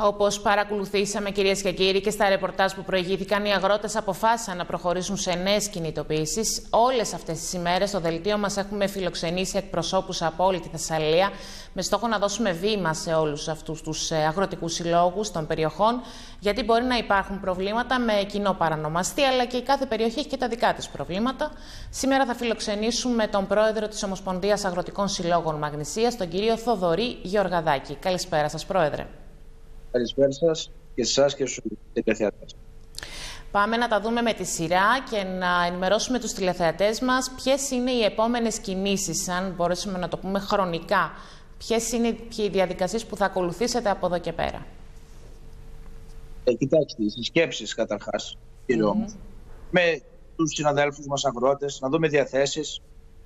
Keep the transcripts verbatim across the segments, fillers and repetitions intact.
Όπως παρακολουθήσαμε, κυρίες και κύριοι, και στα ρεπορτάζ που προηγήθηκαν, οι αγρότες αποφάσισαν να προχωρήσουν σε νέες κινητοποιήσεις. Όλες αυτές τις ημέρες στο δελτίο μας έχουμε φιλοξενήσει εκπροσώπους από όλη τη Θεσσαλία, με στόχο να δώσουμε βήμα σε όλους αυτούς τους αγροτικούς συλλόγους των περιοχών, γιατί μπορεί να υπάρχουν προβλήματα με κοινό παρανομαστή, αλλά και η κάθε περιοχή έχει και τα δικά της προβλήματα. Σήμερα θα φιλοξενήσουμε τον πρόεδρο της Ομοσπονδίας Αγροτικών Συλλόγων Μαγνησίας, τον κύριο Θοδωρή Γεωργαδάκη. Καλησπέρα σας, πρόεδρε. Καλησπέρα σας και σε εσάς και στους τηλεθεατές. Πάμε να τα δούμε με τη σειρά και να ενημερώσουμε τους τηλεθεατές μας ποιες είναι οι επόμενες κινήσεις, αν μπορέσουμε να το πούμε χρονικά. Ποιες είναι οι διαδικασίες που θα ακολουθήσετε από εδώ και πέρα. Ε, κοιτάξτε, οι σκέψεις καταρχάς, κύριε mm-hmm. όμως, με τους συναδέλφους μας αγρότες, να δούμε διαθέσεις.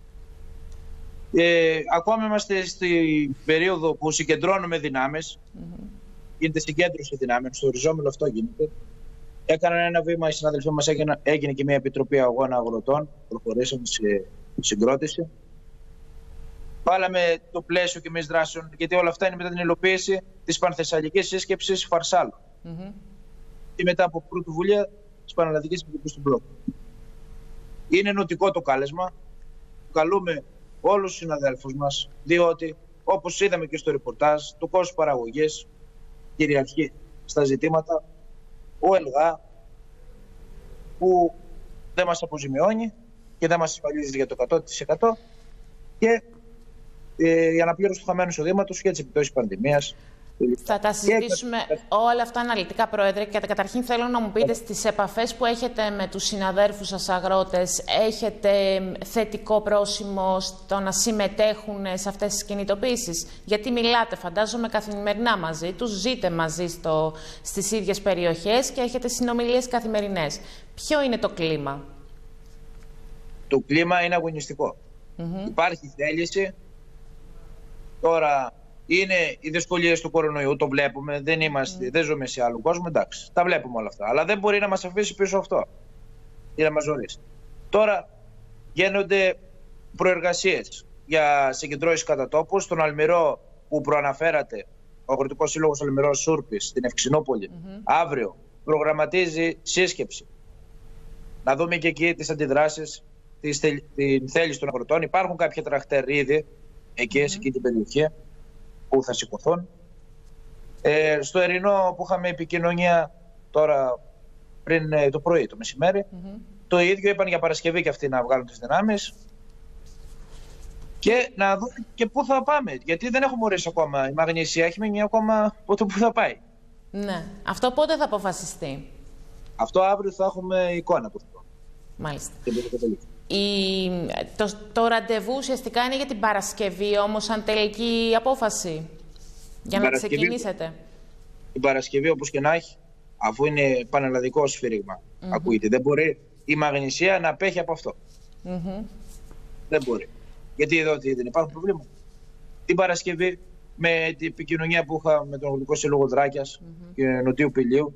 Ε, ακόμα είμαστε στην περίοδο που συγκεντρώνουμε δυνάμεις. Mm-hmm. Γίνεται συγκέντρωση δυνάμεων, στο οριζόμενο αυτό γίνεται. Έκαναν ένα βήμα, οι συνάδελφοί μας, έγινε, έγινε και μια επιτροπή αγώνα αγροτών. Προχωρήσαμε σε συγκρότηση. Βάλαμε το πλαίσιο και εμείς δράσεων, γιατί όλα αυτά είναι μετά την υλοποίηση της Πανθεσσαλικής Σύσκεψης Φαρσάλου. Mm-hmm. Και μετά από πρωτοβουλία της Πανελλαδικής Επιτροπής του Μπλοκ. Είναι ενωτικό το κάλεσμα. Καλούμε όλους τους συναδέλφους μας, διότι όπως είδαμε και στο ρεπορτάζ, το κόστος παραγωγής κυριαρχεί στα ζητήματα, ο ΕΛΓΑ που δεν μας αποζημιώνει και δεν μας ασφαλίζει για το εκατό τοις εκατό και ε, η αναπλήρωση του χαμένου εισοδήματος και τις επιπτώσεις πανδημίας. Θα τα συζητήσουμε και... όλα αυτά αναλυτικά, Πρόεδρε. Και καταρχήν θέλω να μου πείτε, στις επαφές που έχετε με τους συναδέρφους σας αγρότες, έχετε θετικό πρόσημο στο να συμμετέχουν σε αυτές τις κινητοποίησεις? Γιατί μιλάτε, φαντάζομαι, καθημερινά μαζί τους, ζείτε μαζί στο, στις ίδιες περιοχές και έχετε συνομιλίες καθημερινές. Ποιο είναι το κλίμα? Το κλίμα είναι αγωνιστικό. Mm-hmm. Υπάρχει θέληση. Τώρα... είναι οι δυσκολίες του κορονοϊού, το βλέπουμε, δεν, είμαστε, mm. δεν ζούμε σε άλλο κόσμο, εντάξει, τα βλέπουμε όλα αυτά. Αλλά δεν μπορεί να μας αφήσει πίσω αυτό ή να μας ζωρίσει. Τώρα γίνονται προεργασίες για συγκεντρώσεις κατά τόπου. Στον Αλμυρό που προαναφέρατε, ο Αγροτικός Σύλλογος Αλμυρός Σούρπης στην Ευξηνόπολη, mm-hmm. αύριο προγραμματίζει σύσκεψη. Να δούμε και εκεί τις αντιδράσεις, την θέληση των αγροτών. Υπάρχουν κάποια τραχτέρ ήδη εκεί, mm-hmm. σε εκεί την περιοχή, που θα σηκωθούν. Ε, στο Ερεινό που είχαμε επικοινωνία τώρα πριν ε, το πρωί, το μεσημέρι, mm-hmm. το ίδιο είπαν για Παρασκευή και αυτοί να βγάλουν τις δυνάμεις και να δούμε και πού θα πάμε. Γιατί δεν έχουμε ορίσει ακόμα. Η Μαγνησία έχει μείνει ακόμα πότε που θα πάει. Ναι. Αυτό πότε θα αποφασιστεί? Αυτό αύριο θα έχουμε εικόνα από αυτό. Μάλιστα. Η, το, το ραντεβού ουσιαστικά είναι για την Παρασκευή, όμως, αν τελική απόφαση, για να ξεκινήσετε. Την Παρασκευή, όπως και να έχει, αφού είναι πανελλαδικό σφύριγμα, mm-hmm. ακούγεται, δεν μπορεί η Μαγνησία να απέχει από αυτό. Mm-hmm. Δεν μπορεί. Γιατί εδώ δεν υπάρχουν προβλήματα. Την Παρασκευή, με την επικοινωνία που είχα με τον Αγροτικό Σύλλογο Δράκιας mm-hmm. και Νοτιού Πηλίου,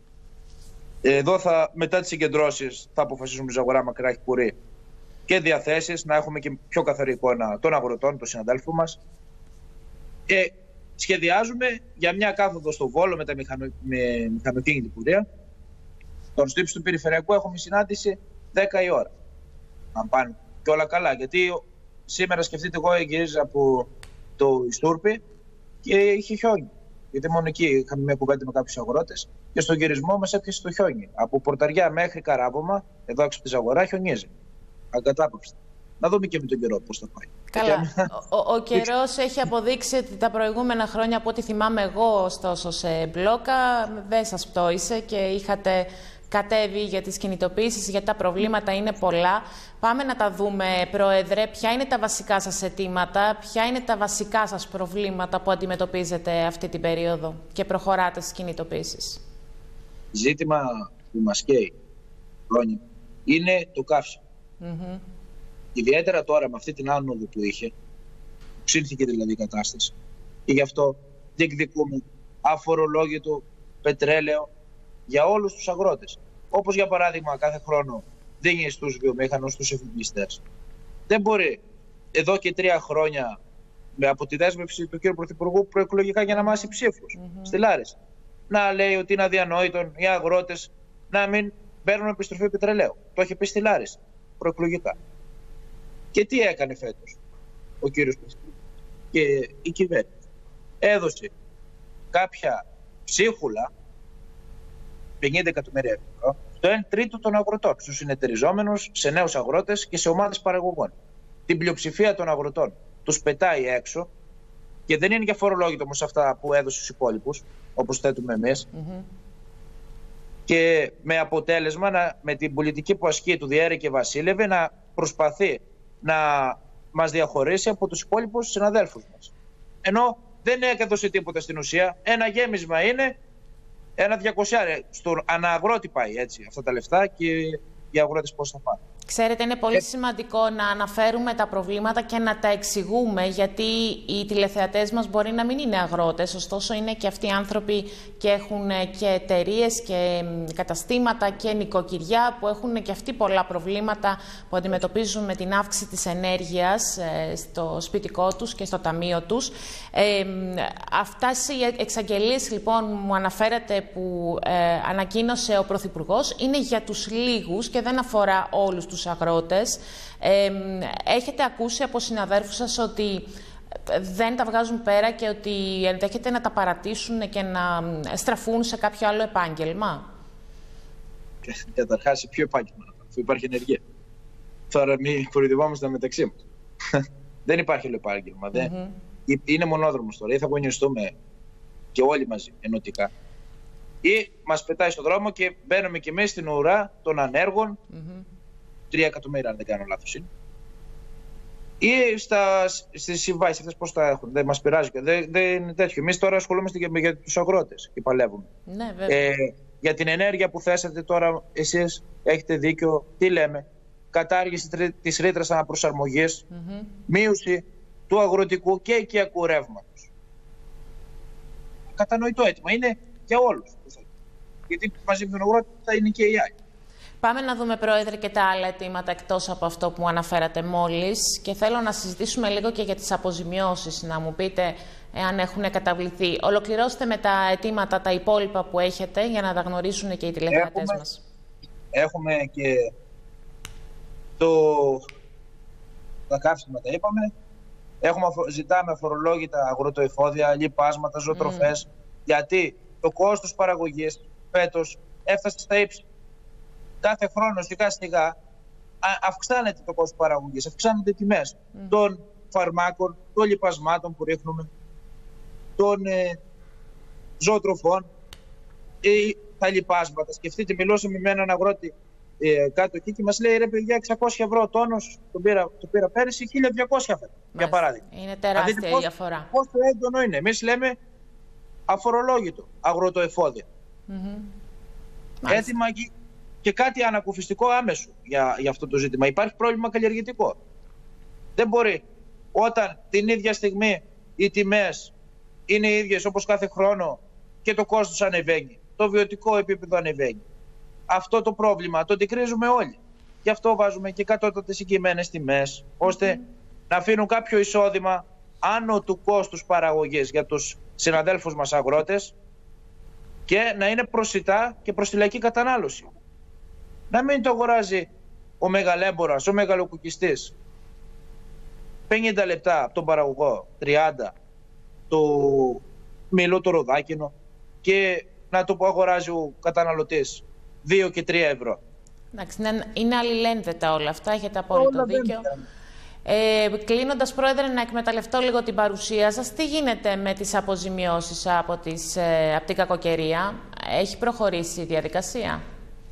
εδώ θα, μετά τις συγκεντρώσεις θα αποφασίσουμε ζαγορά μακρά έχει πουρή και διαθέσεις, να έχουμε και πιο καθαρή εικόνα των αγροτών, των συναδέλφων μας. Και σχεδιάζουμε για μια κάθοδο στο Βόλο με, τα μηχανο, με μηχανοκίνητη πορεία. Τον στύψη του Περιφερειακού έχουμε συνάντηση δέκα η ώρα. Αν πάνε και όλα καλά. Γιατί σήμερα, σκεφτείτε, εγώ γυρίζα από το Ιστούρπι και είχε χιόνι. Γιατί μόνο εκεί είχαμε μια κουβέντα με κάποιους αγρότες και στον γυρισμό μας έπιασε το χιόνι. Από Πορταριά μέχρι Καράβωμα, εδώ έξω από τη Ζαγορά, χιονίζει. Αγκατάπαυστα. Να δούμε και με τον καιρό πώς θα πάει. Καλά. Ο, ο καιρός έχει αποδείξει ότι τα προηγούμενα χρόνια, από ό,τι θυμάμαι εγώ, ωστόσο σε μπλόκα, δεν σας πτώησε και είχατε κατέβει για τις κινητοποίησεις, γιατί τα προβλήματα είναι πολλά. Πάμε να τα δούμε, Πρόεδρε. Ποια είναι τα βασικά σας αιτήματα, ποια είναι τα βασικά σας προβλήματα που αντιμετωπίζετε αυτή την περίοδο και προχωράτε στις κινητοποίησεις? Ζήτημα που μας καίει χρόνια είναι το καύσιμο. Mm-hmm. Ιδιαίτερα τώρα με αυτή την άνοδο που είχε, ψήνθηκε δηλαδή η κατάσταση, και γι' αυτό διεκδικούμε αφορολόγητο πετρέλαιο για όλους τους αγρότες. Όπως για παράδειγμα κάθε χρόνο δίνει στους βιομήχανους, στους εφοπλιστές. Δεν μπορεί εδώ και τρία χρόνια, με από τη δέσμευση του κ. Πρωθυπουργού προεκλογικά για να μάσει ψήφους mm-hmm. στη Λάρισα, να λέει ότι είναι αδιανόητο οι αγρότες να μην παίρνουν επιστροφή πετρελαίου. Το είχε πει στη Λάρισα προεκλογικά. Και τι έκανε φέτος ο κύριος Πεσκίδης και η κυβέρνηση? Έδωσε κάποια ψίχουλα πενήντα εκατομμύρια ευρώ στο ένα τρίτο των αγροτών, στους συνεταιριζόμενους, σε νέους αγρότες και σε ομάδες παραγωγών. Την πλειοψηφία των αγροτών τους πετάει έξω και δεν είναι για φορολόγητο όμως αυτά που έδωσε στους υπόλοιπους, όπως θέτουμε εμείς. Mm-hmm. Και με αποτέλεσμα, να, με την πολιτική που ασκεί του Διέρη και Βασίλευε, να προσπαθεί να μας διαχωρίσει από τους υπόλοιπους συναδέλφους μας. Ενώ δεν έδωσε τίποτα στην ουσία. Ένα γέμισμα είναι ένα διακόσια. Στον αναγρότη πάει έτσι αυτά τα λεφτά και οι αγρότες πώς θα πάνε. Ξέρετε, είναι πολύ ε... σημαντικό να αναφέρουμε τα προβλήματα και να τα εξηγούμε, γιατί οι τηλεθεατές μας μπορεί να μην είναι αγρότες, ωστόσο είναι και αυτοί οι άνθρωποι και έχουν και εταιρείες και καταστήματα και νοικοκυριά που έχουν και αυτοί πολλά προβλήματα που αντιμετωπίζουν με την αύξηση της ενέργειας στο σπιτικό τους και στο ταμείο τους. Ε, αυτές οι εξαγγελίες λοιπόν μου αναφέρατε που ε, ανακοίνωσε ο Πρωθυπουργός είναι για τους λίγους και δεν αφορά όλους τους αγρότες. Ε, έχετε ακούσει από συναδέρφους σας ότι δεν τα βγάζουν πέρα και ότι ενδέχεται να τα παρατήσουν και να στραφούν σε κάποιο άλλο επάγγελμα? Καταρχάς, σε ποιο επάγγελμα να αφού υπάρχει ενεργεία? Τώρα μην κοροϊδευόμαστε μεταξύ μας. Δεν υπάρχει άλλο επάγγελμα. Mm-hmm. Είναι μονόδρομος τώρα. Ή θα αγωνιστούμε και όλοι μαζί ενωτικά, ή μας πετάει στον δρόμο και μπαίνουμε κι εμείς στην ουρά των ανέργων. Mm-hmm. Τρία εκατομμύρια, αν δεν κάνω λάθος είναι. Ή στα, στις συμβάσεις αυτές πώς τα έχουν. Δεν μας πειράζει. Δεν, δεν είναι τέτοιο. Εμείς τώρα ασχολούμαστε για, για τους αγρότες και παλεύουμε. Ναι, βέβαια. Ε, για την ενέργεια που θέσατε τώρα, εσείς έχετε δίκιο. Τι λέμε? Κατάργηση της ρήτρας αναπροσαρμογής, mm-hmm. μείωση του αγροτικού και οικιακού ρεύματος. Κατανοητό αίτημα. Είναι για όλους. Γιατί μαζί με τον αγρότη θα είναι και οι άλλοι. Πάμε να δούμε, Πρόεδρε, και τα άλλα αιτήματα εκτός από αυτό που αναφέρατε μόλις, και θέλω να συζητήσουμε λίγο και για τις αποζημιώσεις, να μου πείτε εάν έχουν καταβληθεί. Ολοκληρώστε με τα αιτήματα τα υπόλοιπα που έχετε για να τα γνωρίσουν και οι τηλεθεατές έχουμε, μας. Έχουμε και το... τα καύσιμα, τα είπαμε. Έχουμε, ζητάμε αφορολόγητα αγροτοεφόδια, λιπάσματα, ζωοτροφές, mm. γιατί το κόστος παραγωγής φέτος έφτασε στα ύψη. Κάθε χρόνο σιγά σιγά αυξάνεται το κόστος παραγωγής, αυξάνονται οι τιμές mm. των φαρμάκων, των λιπασμάτων που ρίχνουμε, των ε, ζωοτροφών, ε, τα λιπάσματα. Σκεφτείτε, μιλώσαμε με έναν αγρότη ε, κάτω εκεί και μας λέει: ρε παιδιά, εξακόσια ευρώ τόνος, το πήρα, το πήρα πέρυσι, χίλια διακόσια φέτο, για παράδειγμα. Είναι τεράστια δηλαδή, η διαφορά. Πόσο έντονο είναι. Εμείς λέμε αφορολόγητο αγροτοεφόδια. Mm-hmm. Έτοιμα και κάτι ανακουφιστικό άμεσο για, για αυτό το ζήτημα. Υπάρχει πρόβλημα καλλιεργητικό. Δεν μπορεί όταν την ίδια στιγμή οι τιμές είναι οι ίδιες όπως κάθε χρόνο και το κόστος ανεβαίνει, το βιωτικό επίπεδο ανεβαίνει. Αυτό το πρόβλημα το αντικρίζουμε όλοι. Γι' αυτό βάζουμε και κατώτατες συγκεκριμένες τιμές, ώστε mm. να αφήνουν κάποιο εισόδημα άνω του κόστους παραγωγής για τους συναδέλφους μας αγρότες και να είναι προσιτά και προς τη λαϊκή κατανάλωση. Να μην το αγοράζει ο μεγαλέμπορας, ο μεγαλοκουκιστής πενήντα λεπτά από τον παραγωγό, τριάντα το μήλο, το ροδάκινο, και να το αγοράζει ο καταναλωτής δύο και τρία ευρώ. Εντάξει, είναι αλληλένδετα όλα αυτά, έχετε απόλυτο δίκιο. Ε, κλείνοντας, Πρόεδρε, να εκμεταλλευτώ λίγο την παρουσία σας. Τι γίνεται με τις αποζημιώσεις από, τις, ε, από την κακοκαιρία? Έχει προχωρήσει η διαδικασία?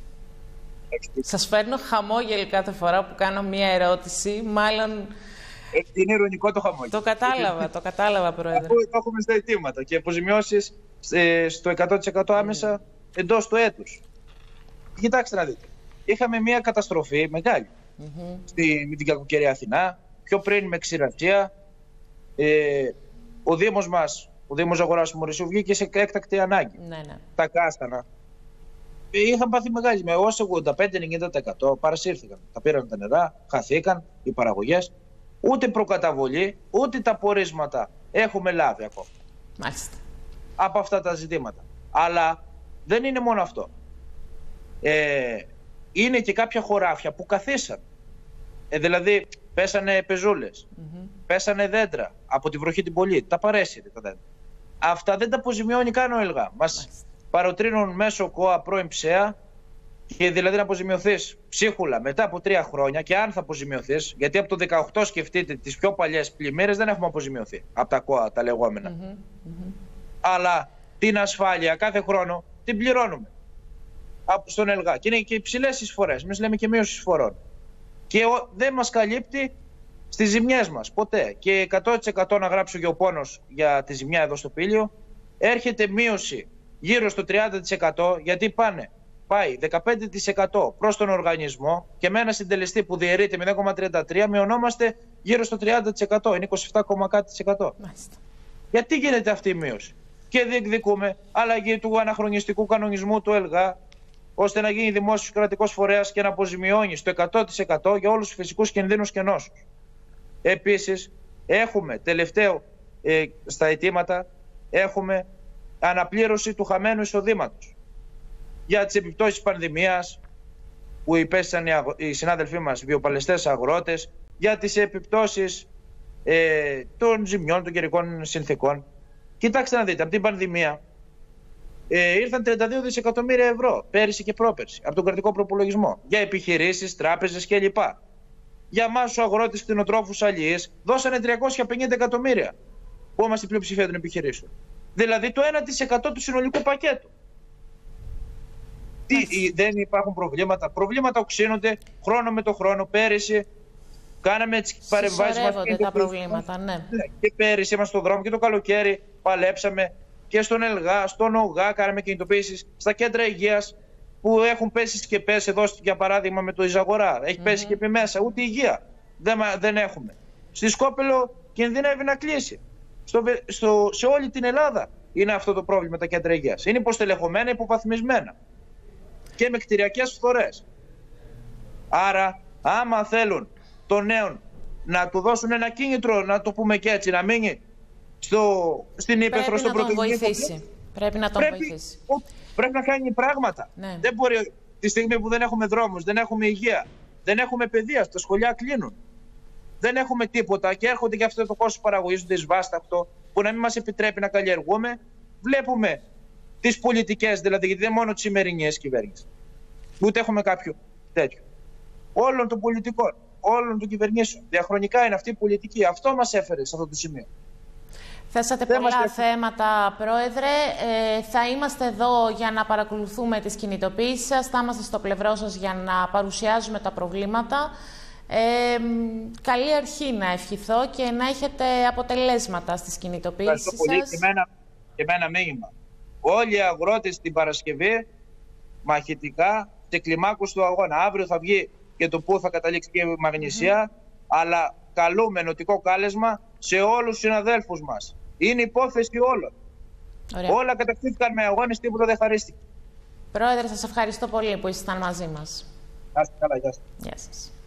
Σας φέρνω χαμόγελο κάθε φορά που κάνω μία ερώτηση, μάλλον... Είναι ειρωνικό το χαμόγελο. Το κατάλαβα, το κατάλαβα, Πρόεδρε. Αφού το έχουμε στα αιτήματα και αποζημιώσεις στο εκατό τοις εκατό άμεσα mm. εντός του έτους. Κοιτάξτε να δείτε. Είχαμε μία καταστροφή μεγάλη mm-hmm. στη, με την κακοκαιρία Αθηνά, πιο πριν με ξηρασία. Ε, ο Δήμος μας, ο Δήμος Αγοράς του Μωρισίου, βγήκε σε έκτακτη ανάγκη. Ναι, ναι. Τα κάστανα είχαν πάθει μεγάλη, με ως ογδόντα πέντε με ενενήντα τοις εκατό παρασύρθηκαν. Τα πήραν τα νερά, χαθήκαν οι παραγωγές. Ούτε προκαταβολή, ούτε τα πορίσματα έχουμε λάβει ακόμα. Μάλιστα. Από αυτά τα ζητήματα. Αλλά δεν είναι μόνο αυτό. Ε, είναι και κάποια χωράφια που καθίσαν. Ε, δηλαδή πέσανε πεζούλες, mm-hmm. πέσανε δέντρα από τη βροχή την πολύ, τα παρέσυρε τα δέντρα. Αυτά δεν τα αποζημιώνει καν ο ΕΛΓΑ. Μας mm-hmm. παροτρύνουν μέσω ΚΟΑ πρώην ΨΕΑ, και δηλαδή να αποζημιωθείς ψίχουλα μετά από τρία χρόνια, και αν θα αποζημιωθείς, γιατί από το δεκαοκτώ σκεφτείτε τις πιο παλιές πλημμύρες δεν έχουμε αποζημιωθεί από τα ΚΟΑ τα λεγόμενα. Mm-hmm. Mm-hmm. Αλλά την ασφάλεια κάθε χρόνο την πληρώνουμε από στον ΕΛΓΑ και είναι και υψηλές εισφορές. Εμείς λέμε και μείωση εισφορών. Και δεν μας καλύπτει στις ζημιές μας ποτέ. Και εκατό τοις εκατό να γράψω και ο πόνος για τη ζημιά εδώ στο Πήλιο, έρχεται μείωση γύρω στο τριάντα τοις εκατό, γιατί πάνε, πάει δεκαπέντε τοις εκατό προς τον οργανισμό και με ένα συντελεστή που διαιρείται μηδέν κόμμα τριάντα τρία μειωνόμαστε γύρω στο τριάντα τοις εκατό, είναι είκοσι επτά κάτι τοις εκατό. Μάλιστα. Γιατί γίνεται αυτή η μείωση? Και διεκδικούμε αλλαγή του αναχρονιστικού κανονισμού του ΕΛΓΑ, ώστε να γίνει δημόσιος κρατικός φορέας και να αποζημιώνει στο εκατό τοις εκατό για όλους τους φυσικούς κινδύνους και νόσους. Επίσης, έχουμε τελευταίο ε, στα αιτήματα, έχουμε αναπλήρωση του χαμένου εισοδήματος για τις επιπτώσεις της πανδημίας που υπέστησαν οι, αγο... οι συνάδελφοί μας βιοπαλαιστές αγρότες, για τις επιπτώσεις ε, των ζημιών, των καιρικών συνθήκων. Κοιτάξτε να δείτε, από την πανδημία ε, ήρθαν τριάντα δύο δισεκατομμύρια ευρώ πέρυσι και πρόπερσι από τον κρατικό προπολογισμό για επιχειρήσεις, τράπεζες κλπ. Για εμάς τους αγρότες, κτηνοτρόφους, αλλιείς δώσανε τριακόσια πενήντα εκατομμύρια που είμαστε η πλειοψηφία των επιχειρήσεων. Δηλαδή το ένα τοις εκατό του συνολικού πακέτου. Τι, δεν υπάρχουν προβλήματα. Προβλήματα οξύνονται χρόνο με το χρόνο. Πέρυσι κάναμε τις παρεμβάσεις μας. Και τα προβλήματα, ναι. Και πέρυσι είμαστε στον δρόμο και το καλοκαίρι παλέψαμε και στον ΕΛΓΑ, στον ΟΓΑ, κάναμε κινητοποίησεις στα κέντρα υγείας που έχουν πέσει σκεπές εδώ, για παράδειγμα με το Ιζαγορά. Έχει mm-hmm. πέσει σκεπή μέσα, ούτε υγεία δεν, δεν έχουμε. Στη Σκόπελο κινδυνεύει να κλείσει. Στο, στο, σε όλη την Ελλάδα είναι αυτό το πρόβλημα τα κέντρα υγείας. Είναι υποστελεχωμένα, υποβαθμισμένα και με κτηριακές φθορές. Άρα, άμα θέλουν τον νέον να του δώσουν ένα κίνητρο, να το πούμε και έτσι, να μείνει στο, στην ύπαιθρο, στον πρωτογενή, πρέπει να τον πρέπει, βοηθήσει. Πρέπει να κάνει πράγματα. Ναι. Δεν μπορεί, τη στιγμή που δεν έχουμε δρόμους, δεν έχουμε υγεία, δεν έχουμε παιδεία, τα σχολεία κλείνουν, δεν έχουμε τίποτα και έρχονται και αυτό το κόστος παραγωγής δυσβάσταχτο που να μην μας επιτρέπει να καλλιεργούμε. Βλέπουμε τις πολιτικές, δηλαδή, γιατί δεν μόνο τις σημερινές κυβέρνησης, ούτε έχουμε κάποιο τέτοιο. Όλων των πολιτικών, όλων των κυβερνήσεων. Διαχρονικά είναι αυτή η πολιτική. Αυτό μας έφερε σε αυτό το σημείο. Θέσατε πολλά μας... θέματα, Πρόεδρε. Ε, θα είμαστε εδώ για να παρακολουθούμε τις κινητοποίησεις σας. Θα είμαστε στο πλευρό σας για να παρουσιάζουμε τα προβλήματα. Ε, καλή αρχή να ευχηθώ και να έχετε αποτελέσματα στις κινητοποίησεις σας. Ευχαριστώ πολύ. Και εμένα, και εμένα μήνυμα. Όλοι οι αγρότες την Παρασκευή μαχητικά σε κλιμάκους του αγώνα. Αύριο θα βγει και το πού θα καταλήξει και η Μαγνησία, mm-hmm. αλλά καλούμε νοτικό κάλεσμα σε όλους τους συναδέλφους μας. Είναι υπόθεση όλων. Ωραία. Όλα κατακτήθηκαν με αγώνες, τίποτα δεν χαρίστηκε. Πρόεδρε, σας ευχαριστώ πολύ που ήσασταν μαζί μας. Να είστε καλά, γεια σας. Γεια σας.